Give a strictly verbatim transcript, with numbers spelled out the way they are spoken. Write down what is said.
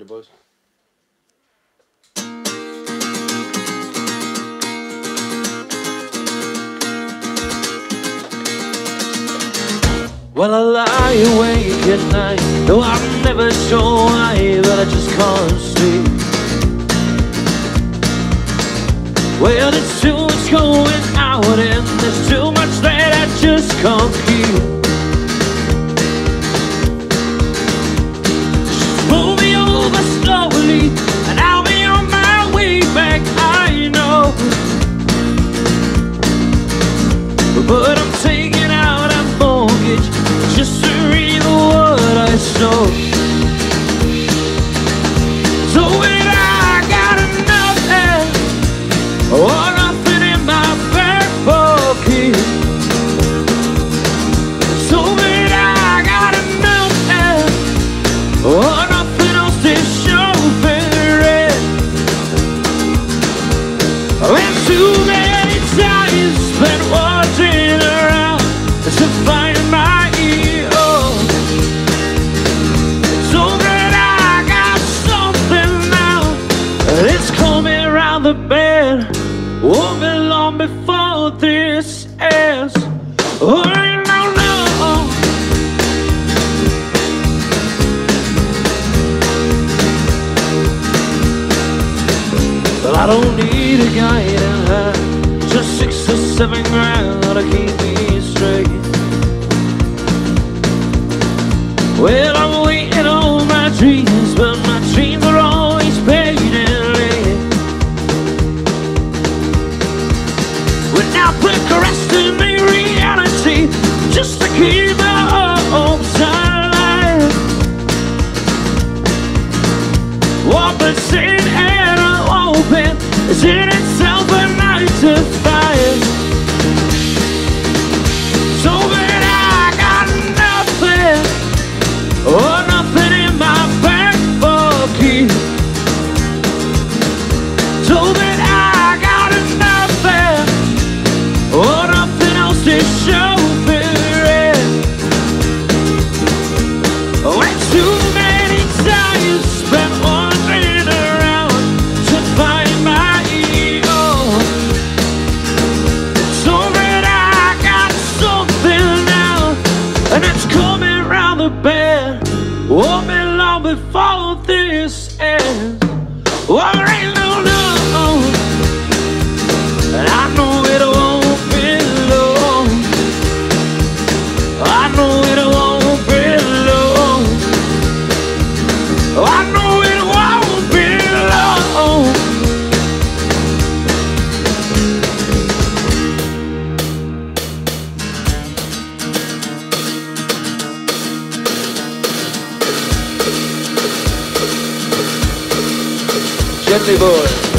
boys. Well, I lie awake at night, though I'm never sure why, but I just can't sleep. Well, there's too much going out and there's too much that I just can't keep. Just roll me over slowly and I'll be on my way back, I know. But I'm taking out a mortgage just to read what I saw. So when I got nothing or nothing in my back pocket, so when I got nothing or nothing else to show for it, and too many times spent watching around to find my ego. So that I got something now, it's coming around the bend. Won't be long before this ends. Oh, no, no. Well, I don't need a guide in hand, just six or seven grand to keep me straight. Well, I'm waiting on my dreams, but my dreams are always paid in late. When I procrastinate reality just to keep my hopes alive, one percent and I'm open is in itself a nine to five. So when I got nothing or nothing in my back pocket, so that I got nothing or nothing else to show for it. When too many times spent wandering around to find my ego, so that I got something now, and it's coming round the bend. Won't be long before this ends. Well, ain't no no, and I know it won't be long. I know it won't be long. I know it won't be long. Gently, boy.